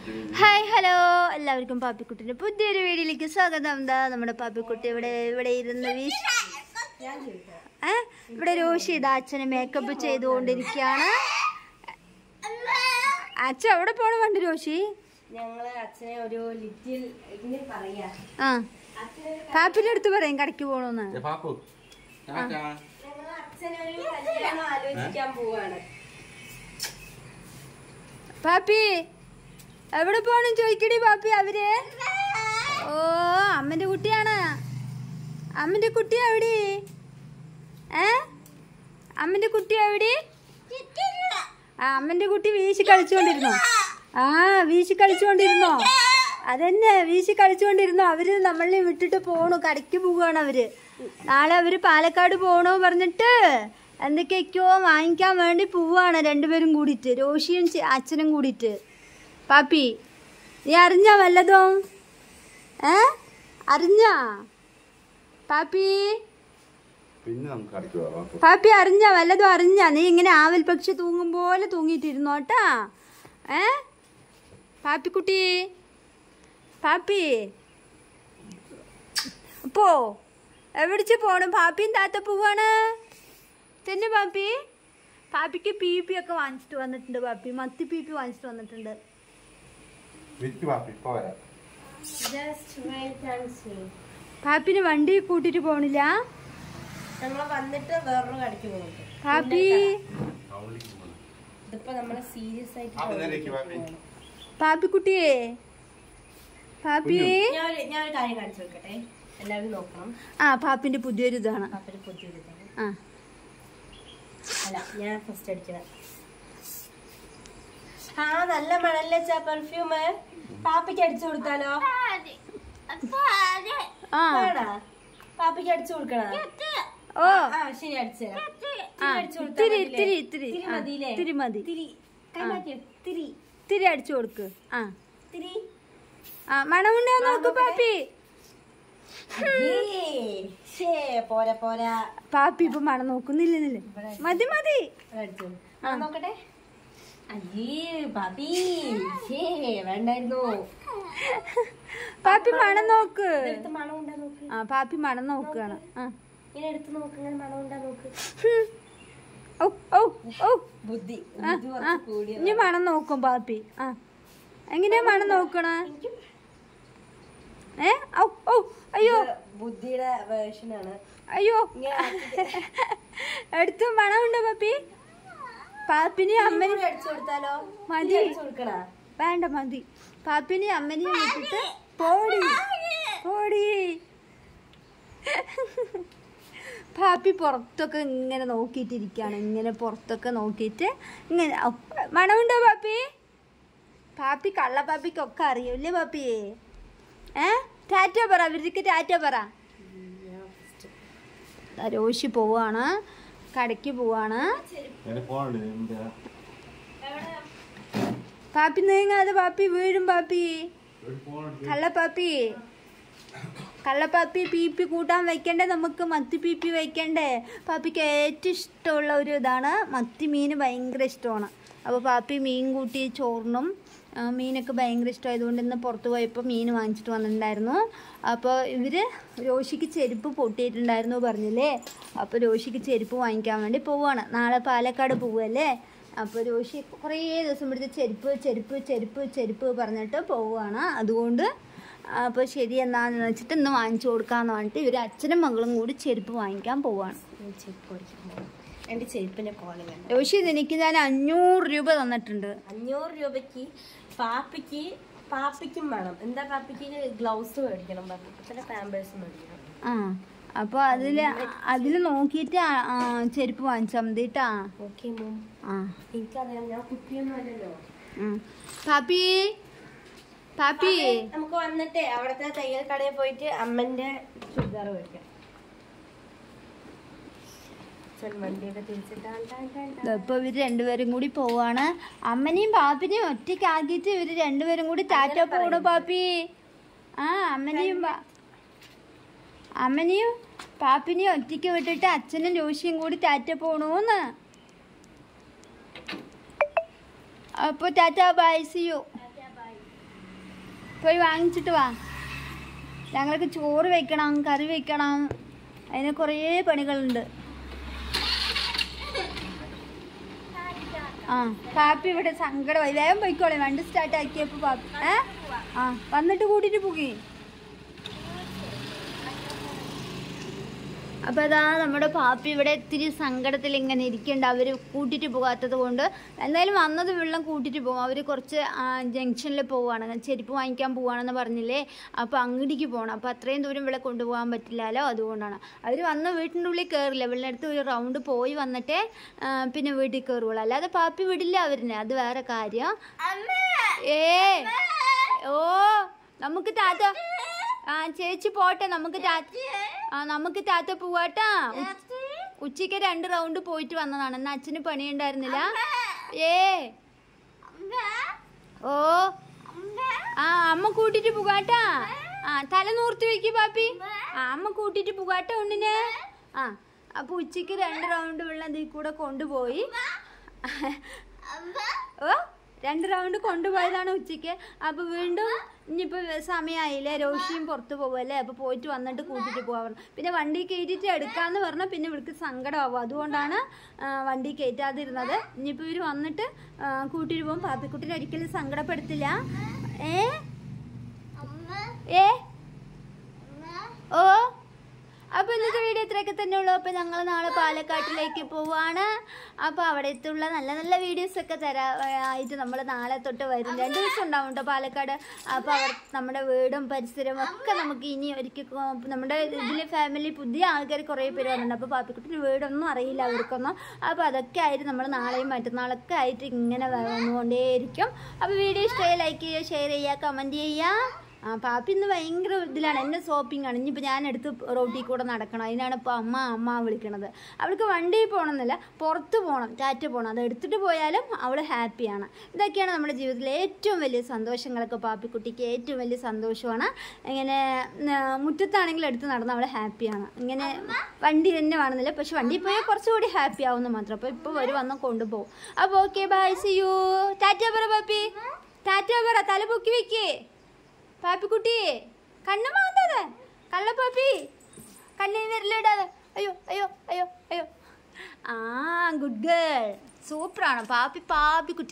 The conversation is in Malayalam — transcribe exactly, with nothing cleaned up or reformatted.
ഹായ് ഹലോ എല്ലാവർക്കും പാപ്പിക്കുട്ടിന്റെ പുതിയൊരു വീഡിയോയിലേക്ക് സ്വാഗതം. എന്താ നമ്മുടെ പാപ്പിക്കുട്ടി ഇവിടെ ഇവിടെ ഇരുന്ന് വീശ് ഏ ഇവിടെ രോഷി ഇതാ അച്ഛനെ മേക്കപ്പ് ചെയ്തുകൊണ്ടിരിക്കുകയാണ്. അച്ഛൻ എവിടെ പോണ കണ്ടു രോഷി? ഞങ്ങള് അച്ഛനെ ഒരു ലിറ്റിൽ പറയാ ആ പാപ്പിന്റെ അടുത്ത് പറയും കടയ്ക്ക് പോണോന്ന്. അച്ഛനൊരു കല്യാണം ആലോചിക്കാൻ പോവാണ്. പാപ്പി എവിടെ പോണം ചോദിക്കടി പാപ്പി. അവര് ഓ അമ്മന്റെ കുട്ടിയാണ്. അമ്മന്റെ കുട്ടി എവിടെ? ഏ അമ്മന്റെ കുട്ടി എവിടെ? ആ അമ്മന്റെ കുട്ടി വീശി കളിച്ചുകൊണ്ടിരുന്നോ? ആ വീശി കളിച്ചുകൊണ്ടിരുന്നോ? അതന്നെ വീശി കളിച്ചുകൊണ്ടിരുന്നോ. അവര് നമ്മളെ വിട്ടിട്ട് പോണു, കടയ്ക്ക് പോവുകയാണ് അവര്. നാളെ അവര് പാലക്കാട് പോണോ പറഞ്ഞിട്ട് എന്തൊക്കെയൊക്കെയോ വാങ്ങിക്കാൻ വേണ്ടി പോവാണ് രണ്ടുപേരും കൂടിയിട്ട്, രോഷിയും അച്ഛനും കൂടിയിട്ട്. പാപ്പി നീ അറിഞ്ഞ വല്ലതും? ഏ അറിഞ്ഞ പാപ്പി? പാപ്പി അറിഞ്ഞ വല്ലതും അറിഞ്ഞ? നീ ഇങ്ങനെ ആവൽ പക്ഷി തൂങ്ങും പോലെ തൂങ്ങിയിട്ടിരുന്നോട്ടാ. ഏ പാപ്പിക്കുട്ടി പാപ്പി പോ. എവിടിച്ച് പോണം? പാപ്പിയും താത്ത പോവാണ് തന്നെ. പാപ്പി പാപ്പിക്ക് പി പി ഒക്കെ വാങ്ങിച്ചിട്ട് വന്നിട്ടുണ്ട്. പാപ്പി മത്തി പി പി വാങ്ങിച്ചിട്ട് വന്നിട്ടുണ്ട്. പാപ്പിന് വണ്ടി കൂട്ടിട്ട് പോണില്ല. നമ്മള് വന്നിട്ട് വേറൊരു കടയ്ക്ക് പോകുന്നുണ്ട്. പാപ്പി ഇതിപ്പോ നമ്മള് സീരിയസ് ആയിട്ട് പാപ്പിക്കുട്ടിയെ പാപ്പിയെ ഞാനൊരു കാര്യം കാണിച്ചു നോക്കട്ടെ, എല്ലാവരും നോക്കണം. ആ പാപ്പിന്റെ പുതിയൊരു ഇതാണ്. പാപ്പിന്റെ പുതിയൊരു ഇതാണ്. ആ അല്ല ഞാൻ ഫസ്റ്റ് അടിച്ചത്. ആ നല്ല മണല്ലേ പെർഫ്യൂം. പാപ്പിക്ക് അടിച്ചു കൊടുത്താലോ? പാപ്പിക്ക് അടിച്ചു കൊടുക്കണ? ഓ ആ ശരി അടിച്ചു ഇത്തിരി ഇത്തിരി ഇത്തിരി ഇത്തിരി മതി. തിരി തിരി അടിച്ചു കൊടുക്ക്. ആ തിരി ആ മണമുണ്ടോ നോക്ക് പാപ്പി. പോരാ പോരാ പാപ്പി ഇപ്പൊ മണം നോക്കുന്നില്ല. മതി മതി നോക്കട്ടെ. അയ്യേ പാപ്പി വേണ്ടായിരുന്നു. പാപ്പി മണം നോക്ക്. മണം ഉണ്ടാ നോക്ക്. ആ പാപ്പി മണം നോക്കുകയാണ്. ആ ഇങ്ങനെ എടുത്ത് നോക്ക്, മണം ഉണ്ടാ നോക്ക്. ബുദ്ധി ഇനി മണം നോക്കും പാപ്പി. ആ എങ്ങനെയാ മണം നോക്കണ? ഏ അയ്യോ ബുദ്ധിയുടെ വേർഷനാണ്. അയ്യോ എടുത്തു മണമുണ്ടോ പാപ്പി? പാപ്പിനെ അമ്മനെ അടിച്ചു കൊടുത്താലോ? മതി വേണ്ട മതി. പാപ്പിനെ അമ്മനെയും വിട്ടിട്ട് പോടി പോടി. പാപ്പി പുറത്തൊക്കെ ഇങ്ങനെ നോക്കിയിട്ടിരിക്കുകയാണ്. ഇങ്ങനെ പുറത്തൊക്കെ നോക്കിയിട്ട് ഇങ്ങനെ. മണമുണ്ടോ പാപ്പി? പാപ്പി കള്ള പാപ്പിക്കൊക്കെ അറിയൂല്ലേ പാപ്പിയെ? ഏ ടാറ്റ പറ, അവർക്ക് ടാറ്റ പറ. രോഷി പോവാണ്, കടയ്ക്ക് പോവാണ്. പാപ്പി നീങ്ങാതെ പാപ്പി വീഴും. പാപ്പി കള്ളപ്പാപ്പി കള്ളപ്പാപ്പി പി പി കൂട്ടാൻ വെക്കണ്ടേ? നമുക്ക് മത്തി പി പി വെക്കണ്ടേ? പാപ്പിക്ക് ഏറ്റവും ഇഷ്ടമുള്ള ഒരു ഇതാണ് മത്തി. മീൻ ഭയങ്കര ഇഷ്ടമാണ്. അപ്പോൾ പാപ്പി മീൻ കൂട്ടി ചോറിനും മീനൊക്കെ ഭയങ്കര ഇഷ്ടമായതുകൊണ്ട് ഇന്ന് പുറത്ത് പോയപ്പോൾ മീൻ വാങ്ങിച്ചിട്ട് വന്നിട്ടുണ്ടായിരുന്നു. അപ്പോൾ ഇവർ രോഷിക്ക് ചെരുപ്പ് പൊട്ടിയിട്ടുണ്ടായിരുന്നു പറഞ്ഞില്ലേ. അപ്പോൾ രോഷിക്ക് ചെരുപ്പ് വാങ്ങിക്കാൻ വേണ്ടി പോവുകയാണ്. നാളെ പാലക്കാട് പോവുകയല്ലേ. അപ്പോൾ രോഷി കുറേ ദിവസം പിടിച്ച് ചെരുപ്പ് ചെരുപ്പ് ചെരുപ്പ് ചെരുപ്പ് പറഞ്ഞിട്ട് പോവുകയാണ്. അതുകൊണ്ട് അപ്പോൾ ശരി എന്നാന്ന് വെച്ചിട്ട് ഇന്ന് വാങ്ങിച്ചു കൊടുക്കാമെന്ന് പറഞ്ഞിട്ട് ഇവർ അച്ഛനും മകളും കൂടി ചെരുപ്പ് വാങ്ങിക്കാൻ പോവുകയാണ്. എൻ്റെ ചെരുപ്പിൻ്റെ കോള വേണം. രോഷി എനിക്ക് ഞാൻ അഞ്ഞൂറ് രൂപ തന്നിട്ടുണ്ട്. അഞ്ഞൂറ് രൂപയ്ക്ക് പാപ്പിക്ക് പാപ്പിക്കും വേണം. എന്താ പാപ്പിക്ക് ഗ്ലൗസ് മേടിക്കണം പറഞ്ഞു, പിന്നെ പാമ്പേഴ്സ് മേടിക്കണം. ആ അപ്പോൾ അതിൽ അതിൽ നോക്കിയിട്ട് ചെരുപ്പ് വാങ്ങിച്ചാൽ മതി കേട്ടാ. Okay mom. ആ എനിക്കറിയാം, ഞാൻ കുട്ടിയൊന്നും അല്ലല്ലോ. പാപ്പി പാപ്പി നമുക്ക് വന്നിട്ട് അവിടുത്തെ തയ്യൽ കടയിൽ പോയിട്ട് അമ്മന്റെ ചുരിദാർ മേടിക്കാം. ഇപ്പൊ ഇവര് രണ്ടുപേരും കൂടി പോവാണ്. അമ്മനെയും പാപ്പിനെയും ഒറ്റയ്ക്കാക്കിയിട്ട് ഇവര് രണ്ടുപേരും കൂടി ടാറ്റ പോണു പാപ്പി. ആ അമ്മനെയും അമ്മനെയും പാപ്പിനെയും ഒറ്റയ്ക്ക് വിട്ടിട്ട് അച്ഛനും രോഷിയും കൂടി ടാറ്റ പോണൂന്ന്. അപ്പൊ ടാറ്റ ബൈ, സി യു. പോയി വാങ്ങിച്ചിട്ട് വാ. ഞങ്ങൾക്ക് ചോറ് വെക്കണം, കറി വെക്കണം, അതിന് കുറേ പണികളുണ്ട്. ആ പാപ്പി ഇവിടെ സങ്കടമായി. വേഗം പോയിക്കോളെ, വണ്ടി സ്റ്റാർട്ട് ആക്കിയപ്പോൾ പാപ്പി ഏ ആ വന്നിട്ട് കൂട്ടിയിട്ട് പോകേ. അപ്പോൾ അതാ നമ്മുടെ പാപ്പി ഇവിടെ ഇത്തിരി സങ്കടത്തിൽ ഇങ്ങനെ ഇരിക്കുന്നുണ്ട്. അവർ കൂട്ടിയിട്ട് പോകാത്തത് കൊണ്ട്. എന്തായാലും വന്നത് വെള്ളം കൂട്ടിയിട്ട് പോകും. അവർ കുറച്ച് ജംഗ്ഷനിൽ പോവുകയാണ്, ചെരുപ്പ് വാങ്ങിക്കാൻ പോവുകയാണെന്ന് പറഞ്ഞില്ലേ. അപ്പോൾ അങ്ങോട്ടേക്ക് പോകണം. അപ്പോൾ അത്രയും ദൂരം ഇവിടെ കൊണ്ടുപോകാൻ പറ്റില്ലല്ലോ, അതുകൊണ്ടാണ്. അവർ വന്ന് വീട്ടിൻ്റെ ഉള്ളിൽ കയറില്ല, വെള്ളമെടുത്ത് ഒരു റൗണ്ട് പോയി വന്നിട്ടേ പിന്നെ വീട്ടിൽ കയറുള്ളൂ. അല്ലാതെ പാപ്പി വിടില്ല അവരിനെ, അത് വേറെ കാര്യം. ഏ ഓ നമുക്ക് താത്ത ആ ചേച്ചി പോട്ടെ, നമുക്ക് താത്ത ആ നമുക്ക് താത്ത പോവാട്ടാ. ഉച്ചയ്ക്ക് രണ്ട് റൗണ്ട് പോയിട്ട് വന്നതാണ്. എന്നാ അച്ഛന് പണിയുണ്ടായിരുന്നില്ല. ഏ ഓ ആ അമ്മ കൂട്ടിട്ട് പോകാട്ടാ. ആ തല നൂർത്തി വെക്ക് പാപ്പി. ആ അമ്മ കൂട്ടിട്ട് പോകാട്ടാ ഉണ്ണിനെ. ആ അപ്പൊ ഉച്ചയ്ക്ക് രണ്ട് റൗണ്ട് വെള്ളം ഇതിൽ കൂടെ കൊണ്ടുപോയി. ഓ രണ്ട് റൗണ്ട് കൊണ്ടുപോയതാണ് ഉച്ചയ്ക്ക്. അപ്പോൾ വീണ്ടും ഇനിയിപ്പോൾ സമയമായില്ലേ, രോഷിയും പുറത്ത് പോകുമല്ലേ, അപ്പോൾ പോയിട്ട് വന്നിട്ട് കൂട്ടിയിട്ട് പോകാൻ. പിന്നെ വണ്ടി കയറ്റിയിട്ട് എടുക്കാമെന്ന് പറഞ്ഞാൽ പിന്നെ ഇവർക്ക് സങ്കടമാവും, അതുകൊണ്ടാണ് വണ്ടി കയറ്റാതിരുന്നത്. ഇനിയിപ്പോൾ ഇവർ വന്നിട്ട് കൂട്ടിയിട്ട് പോകും. പാപ്പിക്കുട്ടിനെ ഒരിക്കലും സങ്കടപ്പെടുത്തില്ല. ഏ ഏ ഓ അപ്പോൾ ഇന്നത്തെ വീഡിയോ ഇത്രയൊക്കെ തന്നെ ഉള്ളൂ. അപ്പോൾ ഞങ്ങൾ നാളെ പാലക്കാട്ടിലേക്ക് പോവാണ്. അപ്പോൾ അവിടത്തുള്ള നല്ല നല്ല വീഡിയോസൊക്കെ തരാ ആയിട്ട് നമ്മൾ നാളെ തൊട്ട് വരും. രണ്ട് ദിവസം ഉണ്ടാവും കേട്ടോ പാലക്കാട്. അപ്പോൾ അവർ നമ്മുടെ വീടും പരിസരവും ഒക്കെ നമുക്ക് ഇനി ഒരിക്കൽ നമ്മുടെ ഇതിലെ ഫാമിലി പുതിയ ആൾക്കാർ കുറേ പേര് വന്നിട്ടുണ്ട്. അപ്പോൾ പാപ്പിക്കുട്ടിന് വീടൊന്നും അറിയില്ല അവർക്കൊന്നും. അപ്പോൾ അതൊക്കെ ആയിട്ട് നമ്മൾ നാളെയും മറ്റന്നാളൊക്കെ ആയിട്ട് ഇങ്ങനെ വന്നുകൊണ്ടേയിരിക്കും. അപ്പോൾ വീഡിയോ ഇഷ്ടമായി ലൈക്ക് ചെയ്യുക, ഷെയർ ചെയ്യുക, കമൻറ്റ് ചെയ്യുക. ആ പാപ്പി ഇന്ന് ഭയങ്കര ഇതിലാണ്, എന്നെ ഷോപ്പിംഗ് ആണ്. ഇനിയിപ്പോൾ ഞാൻ എടുത്ത് റോട്ടിൽ കൂടെ നടക്കണം. അതിനാണ് ഇപ്പോൾ അമ്മ അമ്മ വിളിക്കണത്. അവൾക്ക് വണ്ടിയിൽ പോകണമെന്നില്ല, പുറത്ത് പോകണം, ടാറ്റ പോകണം. അത് എടുത്തിട്ട് പോയാലും അവൾ ഹാപ്പിയാണ്. ഇതൊക്കെയാണ് നമ്മുടെ ജീവിതത്തിലെ ഏറ്റവും വലിയ സന്തോഷങ്ങളൊക്കെ. പാപ്പിക്കുട്ടിക്ക് ഏറ്റവും വലിയ സന്തോഷമാണ്. ഇങ്ങനെ മുറ്റത്താണെങ്കിൽ എടുത്ത് നടന്ന് അവൾ ഹാപ്പിയാണ്. ഇങ്ങനെ വണ്ടി തന്നെ വേണമെന്നില്ല, പക്ഷെ വണ്ടി പോയാൽ കുറച്ചുകൂടി ഹാപ്പി ആവുമെന്ന് മാത്രം. അപ്പോൾ ഇപ്പോൾ വരും വന്ന് കൊണ്ടുപോകും. അപ്പോൾ ഓക്കെ ബൈ, സി യു. ടാറ്റ പറ പാപ്പി, ടാറ്റ പറ, തല പൊക്കി വെക്കേ പാപ്പിക്കുട്ടി. കണ്ണ് മാന്താതെ കള്ളപ്പാപ്പി, കണ്ണിന് വിരലിടാതെ. അയ്യോ അയ്യോ അയ്യോ അയ്യോ. ആ ഗുഡ് ഗേൾ, സൂപ്പറാണ് പാപ്പി. പാപ്പിക്കുട്ടി